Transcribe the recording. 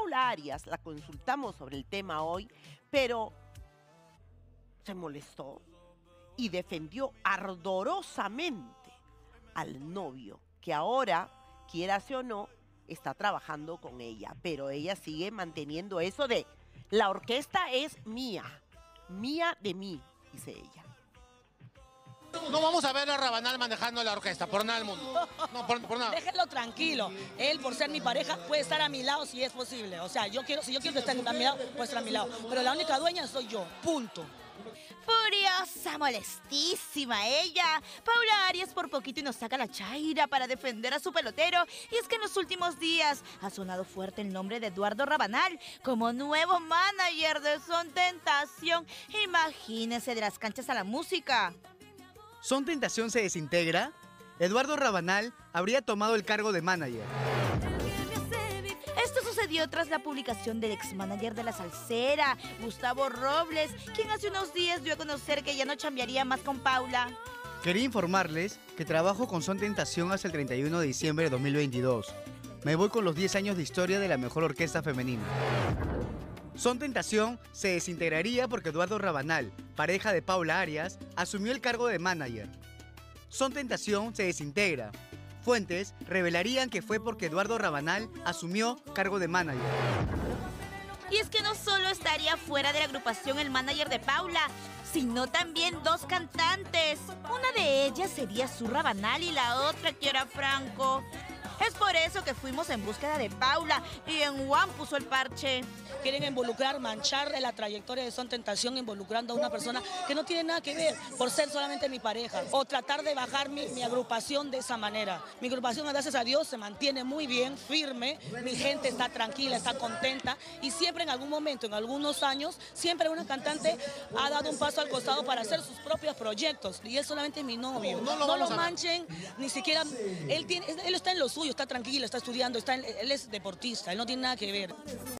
Paula Arias la consultamos sobre el tema hoy, pero se molestó y defendió ardorosamente al novio, que ahora, quierase o no, está trabajando con ella, pero ella sigue manteniendo eso de la orquesta es mía, mía de mí, dice ella. No vamos a ver a Rabanal manejando la orquesta, por nada del mundo. No, por nada. Déjenlo tranquilo. Él, por ser mi pareja, puede estar a mi lado si es posible. O sea, si yo quiero que esté a mi lado, puede estar a mi lado. Pero la única dueña soy yo, punto. Furiosa, molestísima ella. Paula Arias por poquito y nos saca la chaira para defender a su pelotero. Y es que en los últimos días ha sonado fuerte el nombre de Eduardo Rabanal como nuevo manager de Son Tentación. Imagínense, de las canchas a la música. ¿Son Tentación se desintegra? Eduardo Rabanal habría tomado el cargo de manager. Esto sucedió tras la publicación del ex-manager de la salsera, Gustavo Robles, quien hace unos días dio a conocer que ya no chambearía más con Paula. Quería informarles que trabajo con Son Tentación hasta el 31 de diciembre de 2022. Me voy con los 10 años de historia de la mejor orquesta femenina. Son Tentación se desintegraría porque Eduardo Rabanal, pareja de Paula Arias, asumió el cargo de manager. Son Tentación se desintegra. Fuentes revelarían que fue porque Eduardo Rabanal asumió cargo de manager. Y es que no solo estaría fuera de la agrupación el manager de Paula, sino también dos cantantes. Una de ellas sería su Rabanal y la otra Kiera Franco. Es por eso que fuimos en búsqueda de Paula y en Juan puso el parche. Quieren involucrar, manchar la trayectoria de Son Tentación involucrando a una persona que no tiene nada que ver por ser solamente mi pareja. O tratar de bajar mi agrupación de esa manera. Mi agrupación, gracias a Dios, se mantiene muy bien, firme. Mi gente está tranquila, está contenta. Y siempre en algún momento, en algunos años, siempre una cantante ha dado un paso al costado para hacer sus propios proyectos. Y él solamente es mi novio. No lo manchen, ni siquiera... Él está en lo suyo, está tranquilo, está estudiando, él es deportista, él no tiene nada que ver.